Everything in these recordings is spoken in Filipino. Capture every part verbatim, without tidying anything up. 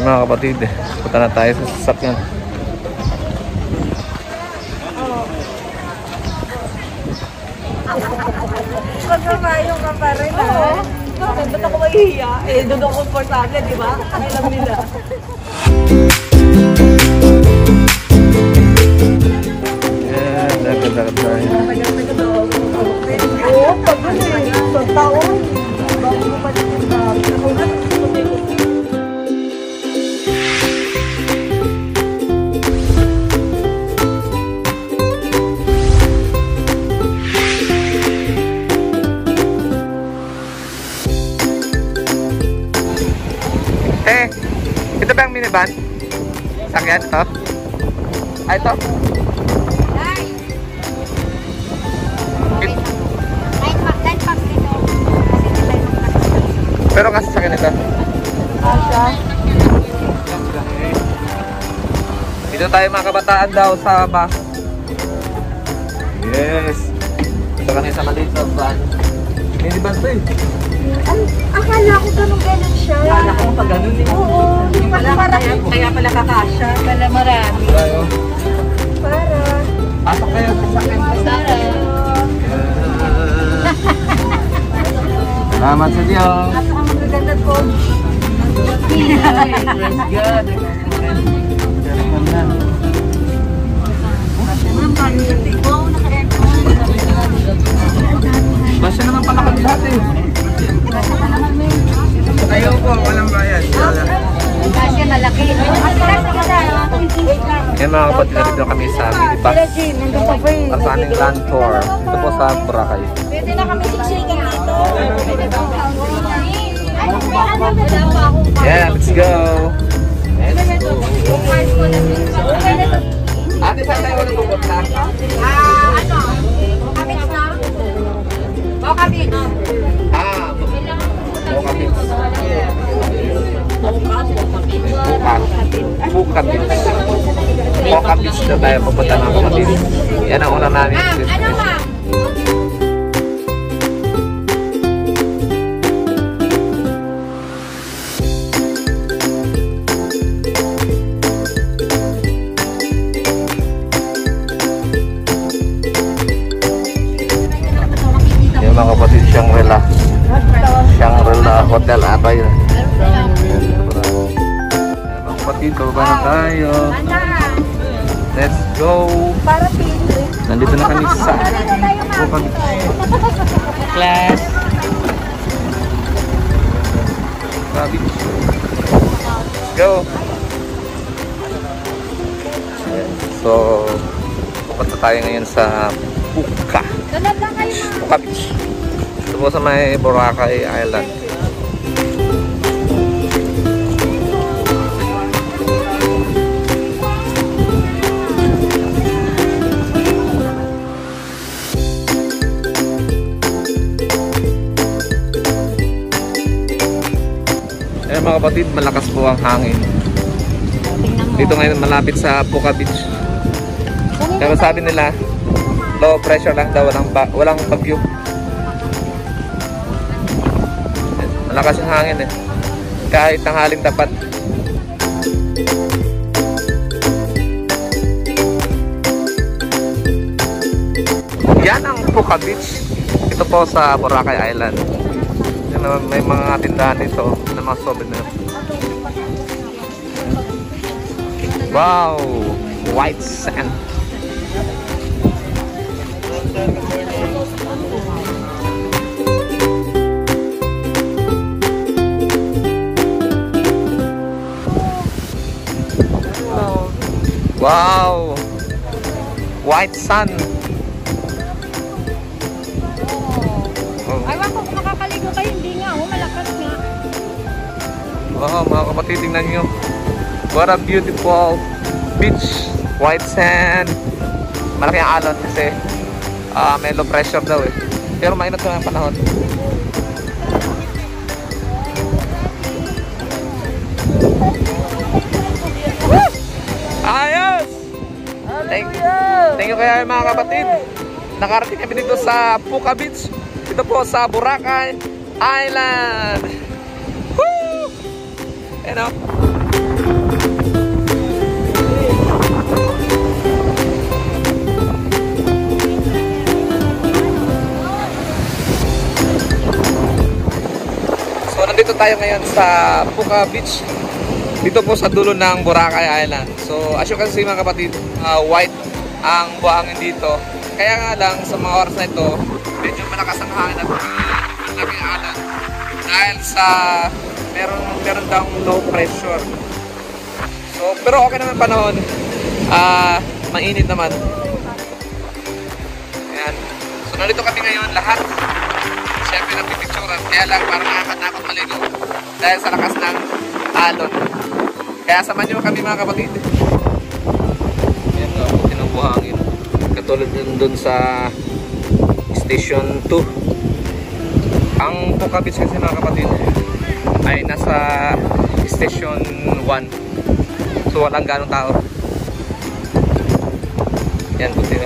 Ay mga kapatid, punta na tayo sa sasakyan. Magkakayo ka pa rin, ha? Ba't ako mahihiya? Eh, doon ako komportable, di ba? Alam nila. Yan, dagat-dagat tayo. Oo, pag ano eh, sa taon. Bago mo pa rin yung dami. Eh, ito ba ang minivan? Sakyan ito? Ah, ito? It- Pero kasi sakyan ito. Asya? Dito tayo mga kabataan daw sa bus. Yes. Ito kami sa maliit na van. Minivan to eh. Ay, akala ko ganun-ganun siya. Akala ko pa ganun eh. Oo, hindi pala para. Kaya, kaya pala kakasya. Pala marami. Tayo. Para. Pasok kayo sa sakyan. Para. Salamat sa Diyos. Ato ang magaganda ko. Praise God. Basya naman pala kami lahat eh. Tayo po, walang bayad. Kasi malaki. Yan mga kapatid, na kami sa minibus. Arsaning Land Tour. Ito po sa Boracay. Pwede na kami siksikan dito. Yeah, let's go. Ate, saan tayo ulit pupunta? Ah, ano? Kapits na? O kapits? Ah, Boca Beach. Boca Beach. Boca Beach na tayo pupunta mga kapatid. Yan ang una namin. Ano ma? Yung mga kapatid, Shangri-La. Shangri-La Hotel ata yun. Yan mga kapatid, baba na tayo. Let's go. Para pinri. Nandito na kami sa Boca Beach. Class. Boca Beach. Let's go. So, pupunta tayo ngayon sa Boca. Dalag lang kayo ma. Boca Beach. Ito po sa may Boracay Island. Eh mga kapatid, malakas po ang hangin. Dito ngayon malapit sa Boca Beach. Pero sabi nila, low pressure lang daw, walang, ba walang bagyo. Malakas yung hangin eh. Kahit tanghaling tapat. Yan ang Boca Beach. Ito po sa Boracay Island. Yan, may mga tindahan dito na mga souvenir. Wow! White sand. Wow! White sand. Oh. Aywan ko kung makakaligo kayo, hindi nga. Oh, malakas nga. Wow, mga kapatid, tingnan nyo. What a beautiful beach. White sand. Malaki ang alon kasi uh, may low pressure daw eh. Pero mainit ko ang panahon. Ayos! Thank, thank you kaya mga kapatid. Nakarating kami dito sa Boca Beach. Ito po sa Boracay Island. Woo! You know? So nandito tayo ngayon sa Puka Beach. Dito po sa dulo ng Boracay Island. So as you can see mga kapatid, uh, white ang buhangin dito. Kaya nga lang sa mga oras na ito, medyo malakas ang hangin at malaki ang alon. Dahil sa meron, meron daw low pressure. So pero okay naman panahon. Uh, mainit naman. Ayan. So nandito kami ngayon lahat. Siyempre nagpipicturan. Kaya lang parang nakakatakot maligo. Dahil sa lakas ng alon. Kaya samahan nyo kami mga kapatid. Ayan nga po, tinubuhangin. Katulad din dun sa Station two. Ang Puka Beach kasi mga kapatid ay nasa Station one. So walang ganong tao. Yan po sila.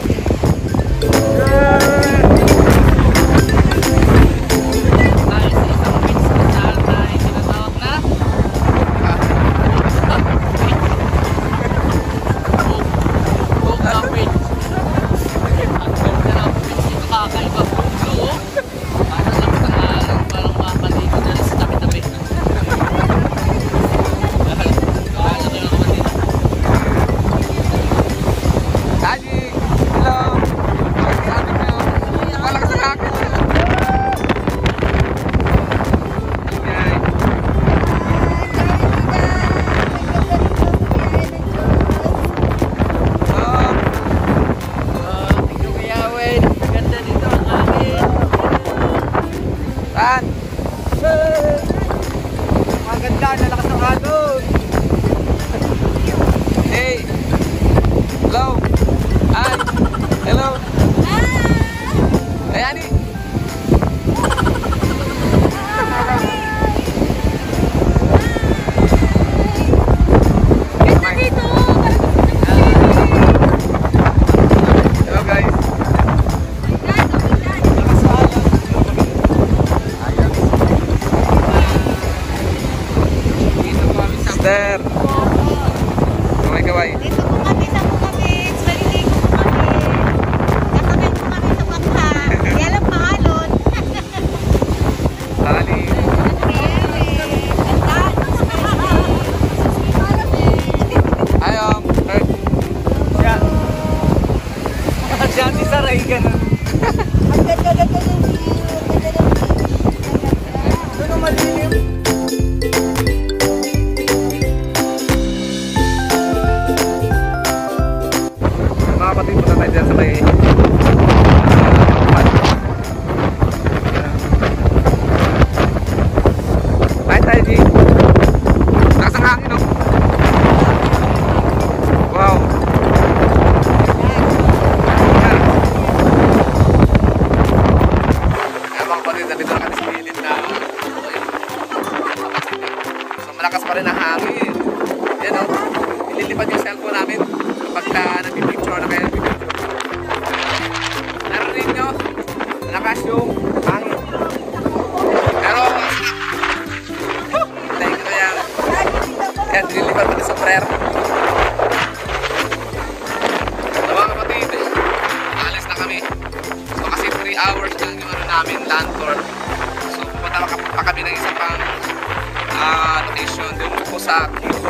Maganda, nalakas ng alon. Hey! Hello! Hi! Hello! Hey, Ani! Hello guys! Sister! Kaway-kaway. Dito po kami sa Puka Beach. Maliligo po kami. Nakabit po kami sa bakha. Kaya lang paalon. Tali. Ayong. Earth. Siya. Siya, di saray ganun. Ang ganda-ganda ng view. Ang ganda ng view. Ano malilim? Mga kapatid, punta tayo dyan sa may Bye tayo, G. Lakas ang hangin, no? Wow. Kaya mga kapatid, nandito na kami sa gilid na so malakas pa rin ang hangin. Yan, no? Ililipad yung cellphone namin pagka nagpipicture na kayo nagpipicture. Narinig nyo? Malakas yung hangin. Pero, tayo ko yan. Yan, nililipad pati sa prayer. So mga kapatid, alis na kami. So kasi three hours lang yung ano namin, land tour. So pupunta pa kami ng isang pang uh, location dun po sa Quito.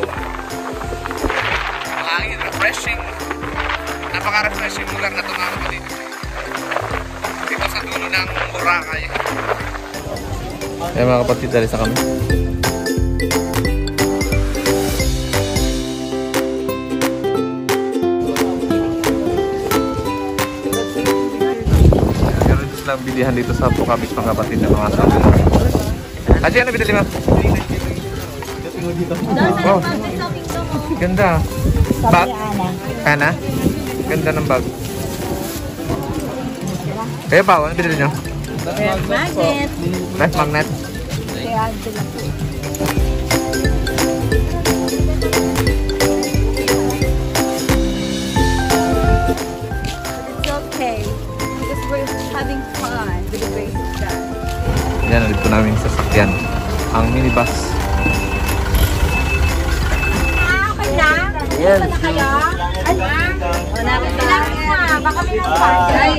Hangin, refreshing. Napaka-refreshing lugar na ito mga kapatid. Dito sa dulo ng Boracay. Ayan mga kapatid, dali sa kami. Meron dito silang bilihan dito sa Puka Beach mga kapatid ng mga sabi. Adi, ano binili mo? Oh, ganda. Bag? Ana? Ganda ng bag. Kaya pa, ano binili nyo? Magnet. Ref magnet? Kaya ito lang. It's okay. Because we're having fun with the grace of God. Yan, nandito namin sa sakyan. Ang minibus. Ayan. na kaya? Ay, wala ka na. Baka may nagpapay.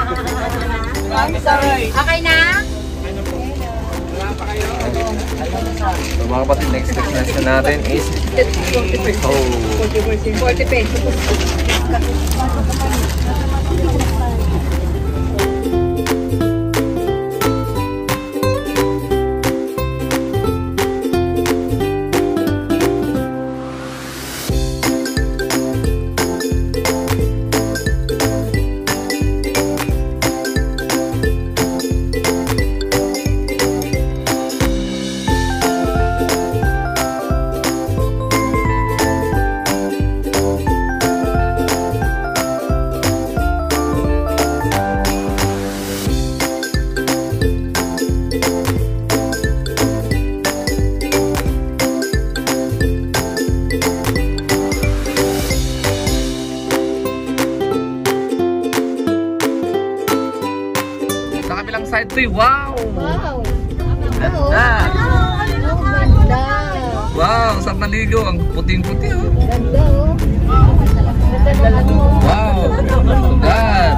Okay na? So mga kapatid, next destination natin is oh. forty pesos. Side three, wow! Wow! Ganda! Oh, ganda! Wow, sa maligo, ang puting-puti oh. Ganda oh! Ganda ng ano! Wow! God!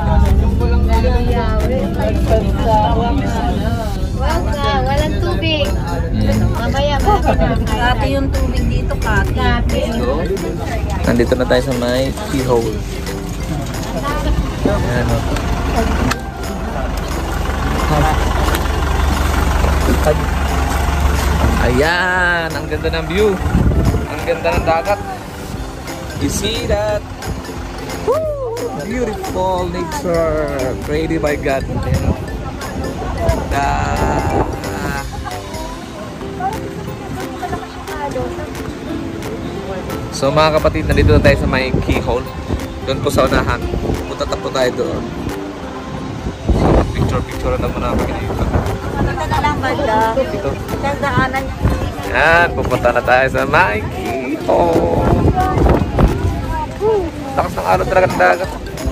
Wow ka! Walang tubig! Mamaya ba? Kati yung tubig dito, Kati. So, nandito na tayo sa may keyhole. Ayan o. Ayan, ang ganda ng view. Ang ganda ng dagat. You see that? Woo! Beautiful nature. Created by God. Ayan o. Ah. So mga kapatid, nandito na tayo sa may keyhole. Doon po sa unahan. Punta po tayo doon. So, picture-picture na muna kami dito. Punta na lang banda. Dito. Sa daanan. Yan, pupunta na tayo sa may keyhole. Lakas ng araw talaga ng dagat.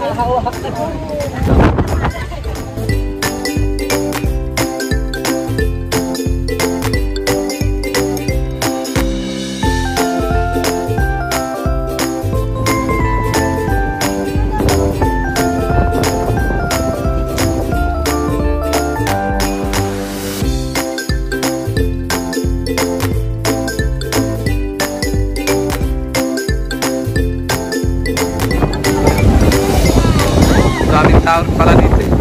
Daming tao pala dito eh.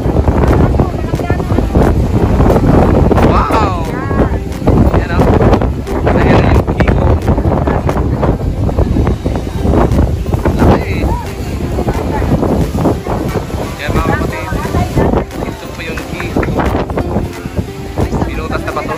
Wow! Yan o. Ayan yung keyhole. Laki eh. Yan mga kapatid. Ito po yung keyhole. Pinutas na ba ito?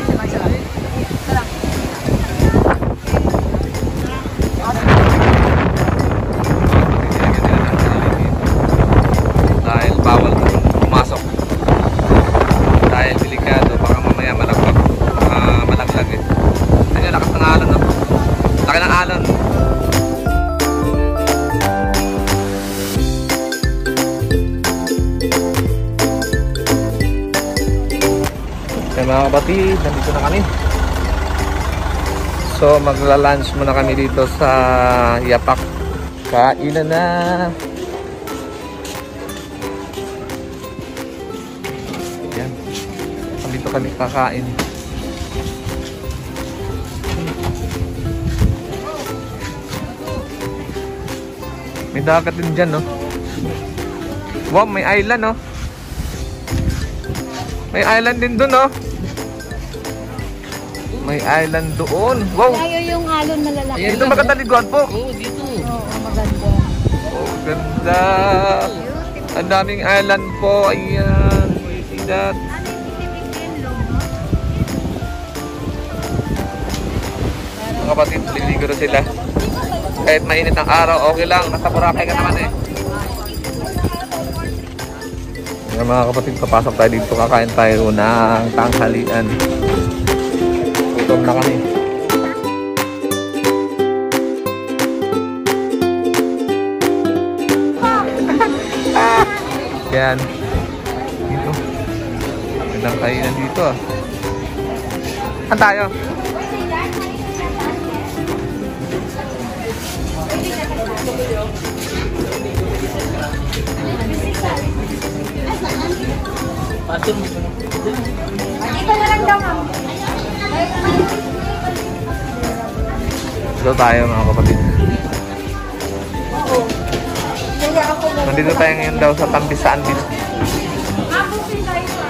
Dahil bawal pumasok. Dahil delikado, baka mamaya malaglag, uh, malaglag eh. Ayun, lakas ng alon no? Laki ng alon. Kaya mga kapatid, nandito na kami. So magla-lunch muna kami dito sa Yapak. Kainan na. Yan. Dito kami kakain. May dagat din dyan, no? Wow, may island, no? May island din doon, no? May island doon. Wow! Tayo yung alon na lalaki. Dito maganda liguan po. Oo, maganda. Oh, ganda. Ang daming island po. Ayan. You see that? Mga kapatid, liligo na sila. Kahit mainit ang araw, okay lang. Nasa Boracay ka naman eh. Ayan, mga kapatid, papasok tayo dito. Kakain tayo ng tanghalian. Gutom na kami. Yan. Dito. Magandang kainan dito ah. Saan tayo? Dito na lang daw, ma'am. Dito tayo mga kapatid. Kaya ako na. Nandito tayo ngayon daw sa Tambisaan Beach. Ako pinay pa.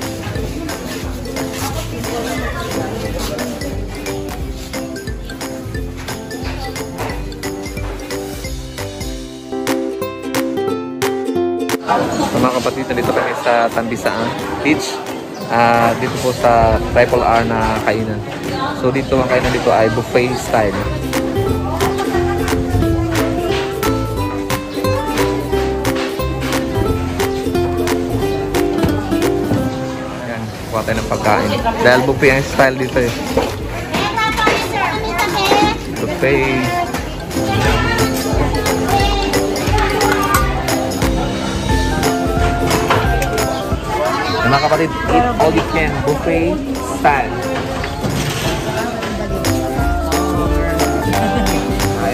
So mga kapatid, nandito kami sa Tambisaan Beach. Ah, dito po sa Triple R na kainan. So dito ang kainan dito ay buffet style. Ayan, kuha tayo ng pagkain. Dahil buffet ang style dito eh. Buffet. Mga kapatid, eat all you can, buffet style. Ay.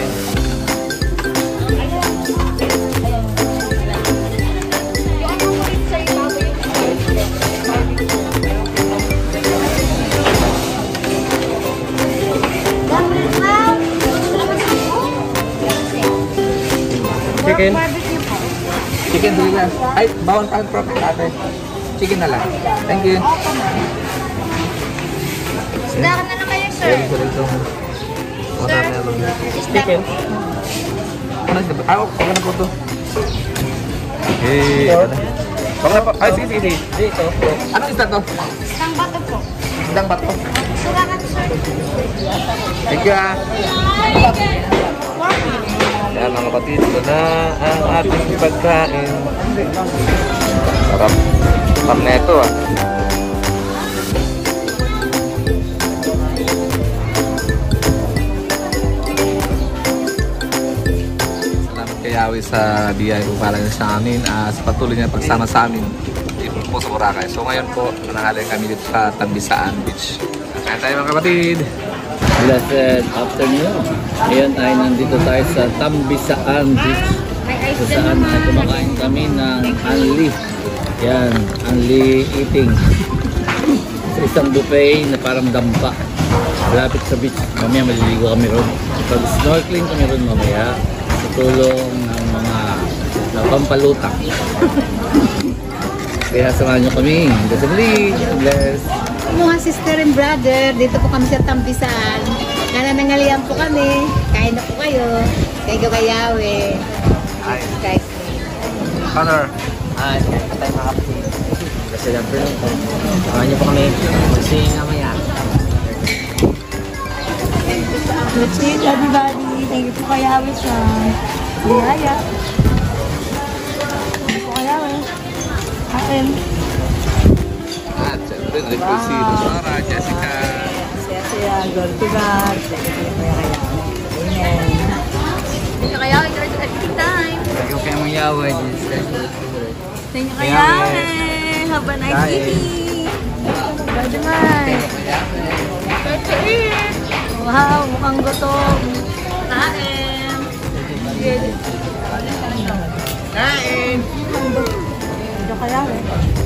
Chicken. Chicken dili lang. Ay, bawon pa ang profit ate. Chicken na lang. Thank you. Isda ka na lang kayo, sir. Sorry, sorry, sorry. Watermelon. Chicken. Ano isda ba? Ah, okay na po ito. Eh, ano? Okay na po. Ay, sige, sige, sige. Dito. Anong isda to? Isang bato po. Isdang bato. Sura ka to, sir. Thank you ah. Kaya mga kapatid, ito na ang ating pagkain. Sarap. Sarap na ito ah. Salamat kay Yahweh sa biyaya po pala niya sa amin. Uh, sa patuloy niya pagsama sa amin dito po sa Boracay. So ngayon po, nanangalay kami dito sa Tambisaan Beach. Kaya tayo mga kapatid. Blessed afternoon. Ngayon ay nandito tayo sa Tambisaan Beach. Kung saan ay kumakain kami ng unli. Yan, unli eating. Sa isang buffet na parang dampa. Malapit sa beach. Mamaya maliligo kami ron. Pag-snorkeling kami ron mamaya. Sa tulong ng mga pampalutang. Kaya samahan nyo kami. Hanggang sa muli. God bless. Mga sister and brother, dito po kami sa Tambisaan. Nananangalian po kami. Kain na po kayo. Thank you kay Yahweh. Hi. Guys. Connor. Ay, patay mga kapatid. Kasi lang po. Samahan niyo po kami. Mag-sing mamaya. Let's eat, everybody. Thank you po kay Yahweh sa biyaya. Thank you po kay Yahweh. Akin. At syempre, nalip ko si Rosara, Jessica. Siya siya. Glory to God. Thank you po kay Yahweh. Amen. Thank you kay Yahweh. Every time. Thank you kay mga Yahweh. Thank you kay Yahweh. Have a nice evening. Bye naman. Let's eat. Wow, mukhang gutom. Kain. Kain! Thank you kay Yahweh.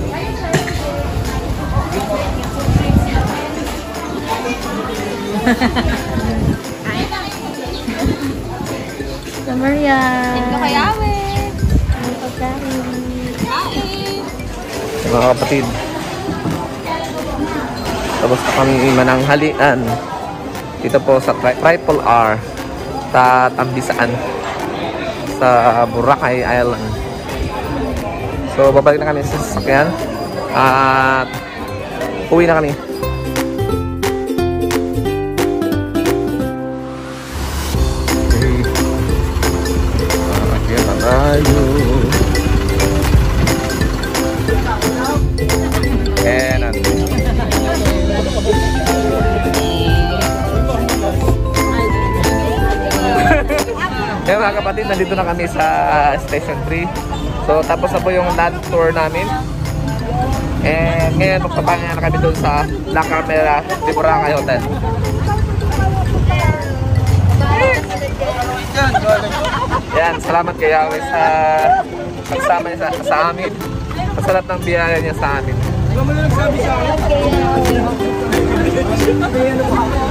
Sa Maria. Thank you kay Yahweh. Ang pagkain. Kain. Mga kapatid, tapos na kami mananghalian dito po sa tri Triple R sa Tambisaan sa Boracay Island. So babalik na kami sa sasakyan at uwi na kami. Okay, na tayo. And Kaya mga kapatid, nandito na kami sa Station three. So tapos na po yung land tour namin. And ngayon magpapahinga na kami doon sa La Carmela de Boracay Hotel. Yan, salamat kay Yahweh sa pagsama niya sa, sa amin. po sa lahat ng biyaya niya sa amin. Okay.